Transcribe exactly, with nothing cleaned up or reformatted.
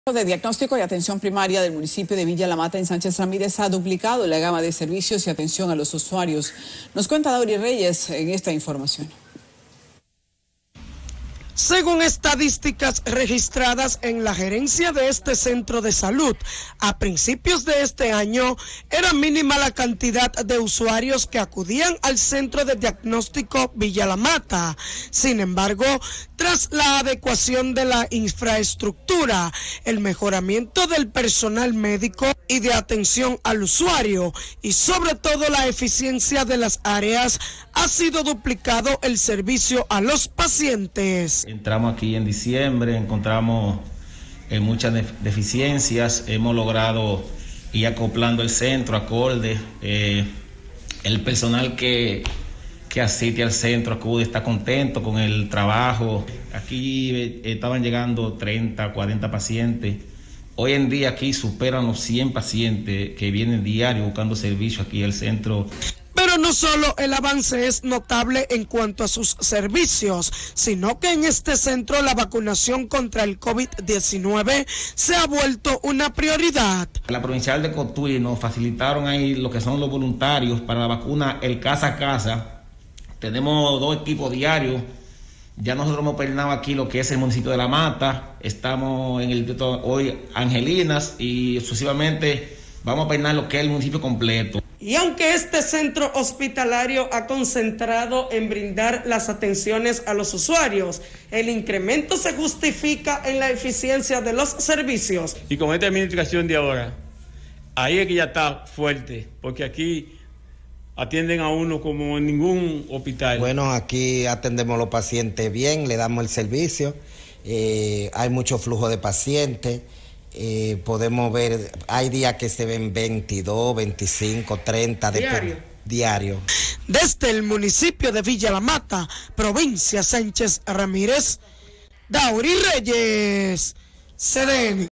De diagnóstico y atención primaria del municipio de Villa La Mata en Sánchez Ramírez ha duplicado la gama de servicios y atención a los usuarios. Nos cuenta Dauri Reyes en esta información. Según estadísticas registradas en la gerencia de este centro de salud, a principios de este año era mínima la cantidad de usuarios que acudían al centro de diagnóstico Villa La Mata. Sin embargo, tras la adecuación de la infraestructura, el mejoramiento del personal médico y de atención al usuario y sobre todo la eficiencia de las áreas, ha sido duplicado el servicio a los pacientes. Entramos aquí en diciembre, encontramos eh, muchas deficiencias, hemos logrado ir acoplando el centro acorde, eh, el personal que, que asiste al centro acude, está contento con el trabajo. Aquí eh, estaban llegando treinta, cuarenta pacientes, hoy en día aquí superan los cien pacientes que vienen diario buscando servicio aquí al centro. Pero no solo el avance es notable en cuanto a sus servicios, sino que en este centro la vacunación contra el COVID diecinueve se ha vuelto una prioridad. La provincial de Cotuí nos facilitaron ahí lo que son los voluntarios para la vacuna, el casa a casa. Tenemos dos equipos diarios. Ya nosotros hemos peinado aquí lo que es el municipio de La Mata. Estamos en el distrito hoy Angelinas y sucesivamente vamos a peinar lo que es el municipio completo. Y aunque este centro hospitalario ha concentrado en brindar las atenciones a los usuarios, el incremento se justifica en la eficiencia de los servicios. Y con esta administración de ahora, ahí es que ya está fuerte, porque aquí atienden a uno como en ningún hospital. Bueno, aquí atendemos a los pacientes bien, le damos el servicio, eh, hay mucho flujo de pacientes. Eh, podemos ver, hay días que se ven veintidós, veinticinco, treinta diario. diario. Desde el municipio de Villa La Mata, provincia Sánchez Ramírez, Dauri Reyes, C D N.